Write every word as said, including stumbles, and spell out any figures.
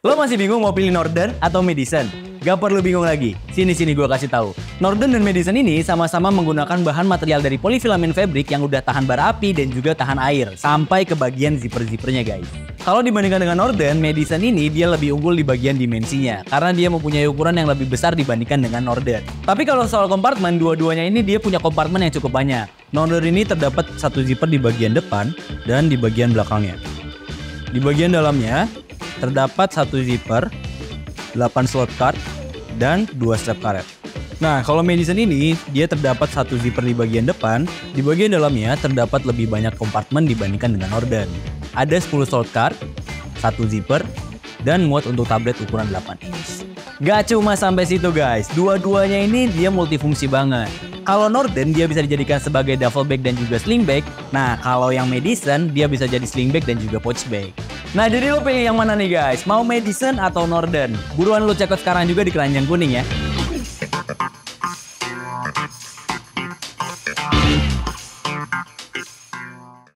Lo masih bingung mau pilih Northern atau Madison? Gak perlu bingung lagi, sini-sini gue kasih tahu. Northern dan Madison ini sama-sama menggunakan bahan material dari polyfilament fabric yang udah tahan bara api dan juga tahan air, sampai ke bagian zipper-zippernya guys. Kalau dibandingkan dengan Northern, Madison ini dia lebih unggul di bagian dimensinya, karena dia mempunyai ukuran yang lebih besar dibandingkan dengan Northern. Tapi kalau soal kompartemen, dua-duanya ini dia punya kompartemen yang cukup banyak. Northern ini terdapat satu zipper di bagian depan dan di bagian belakangnya. Di bagian dalamnya, terdapat satu zipper, delapan slot card, dan dua strap karet. Nah, kalau Madison ini, dia terdapat satu zipper di bagian depan, di bagian dalamnya terdapat lebih banyak kompartemen dibandingkan dengan Northern. Ada sepuluh slot card, satu zipper, dan muat untuk tablet ukuran delapan inch. Gak cuma sampai situ guys, dua-duanya ini dia multifungsi banget. Kalau Northern dia bisa dijadikan sebagai duffel bag dan juga sling bag. Nah, kalau yang Madison dia bisa jadi sling bag dan juga pouch bag. Nah, jadi lo pilih yang mana nih guys? Mau Madison atau Northern? Buruan lo check out sekarang juga di keranjang kuning ya.